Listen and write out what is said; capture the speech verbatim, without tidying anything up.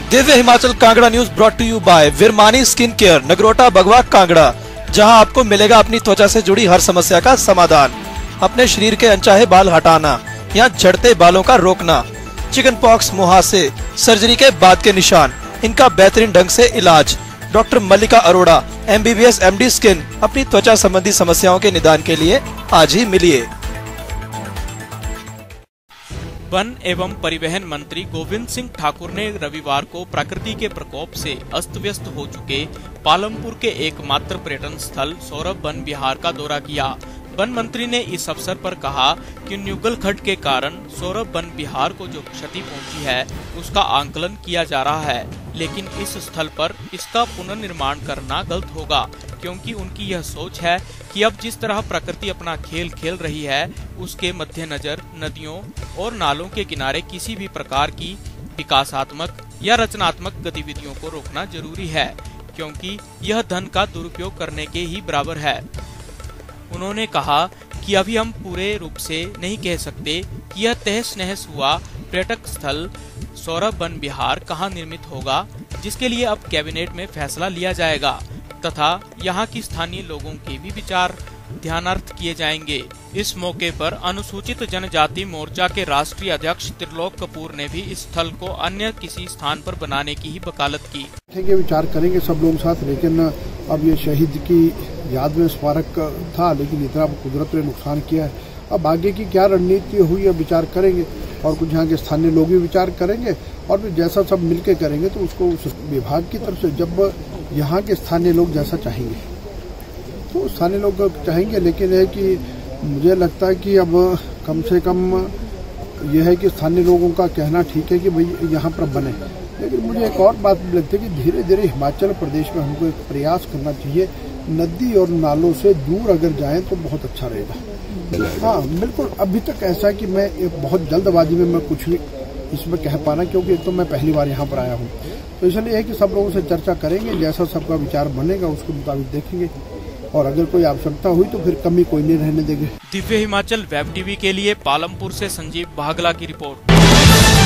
Divya Himachal Kangra news brought to you by Virmani skin care, Nagrota Bagwan Kangra, जहां आपको मिलेगा अपनी त्वचा से जुड़ी हर समस्या का समाधान। अपने शरीर के अनचाहे बाल हटाना या झड़ते बालों का रोकना, चिकन पॉक्स, मुहासे, सर्जरी के बाद के निशान, इनका बेहतरीन ढंग से इलाज। Doctor Mallika Arora, M B B S M D skin. अपनी त्वचा संबंधी समस्याओं के निदान के लिए आज ही मिलिए। वन एवं परिवहन मंत्री गोविंद सिंह ठाकुर ने रविवार को प्रकृति के प्रकोप से अस्त व्यस्त हो चुके पालमपुर के एकमात्र पर्यटन स्थल सौरभ वन विहार का दौरा किया। वन मंत्री ने इस अवसर पर कहा कि न्यूगल खड्ड के कारण सौरभ वन विहार को जो क्षति पहुंची है उसका आंकलन किया जा रहा है, लेकिन इस स्थल पर इसका पुनर्निर्माण करना गलत होगा, क्योंकि उनकी यह सोच है कि अब जिस तरह प्रकृति अपना खेल खेल रही है उसके मद्देनजर नदियों और नालों के किनारे किसी भी प्रकार की विकासात्मक या रचनात्मक गतिविधियों को रोकना जरूरी है, क्योंकि यह धन का दुरुपयोग करने के ही बराबर है। उन्होंने कहा कि अभी हम पूरे रूप से नहीं कह सकते कि यह तहस नहस हुआ पर्यटक स्थल सौरभ वन विहार कहाँ निर्मित होगा, जिसके लिए अब कैबिनेट में फैसला लिया जाएगा तथा यहाँ की स्थानीय लोगों के भी विचार ध्यानार्थ किए जाएंगे। इस मौके पर अनुसूचित जनजाति मोर्चा के राष्ट्रीय अध्यक्ष त्रिलोक कपूर ने भी इस स्थल को अन्य किसी स्थान पर बनाने की ही वकालत की। विचार करेंगे सब लोग साथ, लेकिन अब ये शहीद की याद में स्मारक था, लेकिन इतना कुदरत ने नुकसान किया है। अब आगे की क्या रणनीति हुई है विचार करेंगे, और कुछ यहाँ के स्थानीय लोग भी विचार करेंगे, और फिर जैसा सब मिलके करेंगे तो उसको उस विभाग की तरफ से जब यहाँ के स्थानीय लोग जैसा चाहेंगे तो स्थानीय लोग चाहेंगे। लेकिन है कि मुझे लगता है कि अब कम से कम यह है कि स्थानीय लोगों का कहना ठीक है कि भाई यहाँ पर बने, लेकिन मुझे एक और बात लगती है कि धीरे धीरे हिमाचल प्रदेश में हमको एक प्रयास करना चाहिए, नदी और नालों से दूर अगर जाएं तो बहुत अच्छा रहेगा। हाँ बिल्कुल, अभी तक ऐसा कि मैं एक बहुत जल्दबाजी में मैं कुछ भी इसमें कह पाना, क्योंकि एक तो मैं पहली बार यहाँ पर आया हूँ, तो इसलिए है कि सब लोगों से चर्चा करेंगे, जैसा सबका विचार बनेगा उसके मुताबिक देखेंगे, और अगर कोई आवश्यकता हुई तो फिर कमी कोई नहीं रहने देंगे। दिव्य हिमाचल वेब टीवी के लिए पालमपुर से संजीव भागला की रिपोर्ट।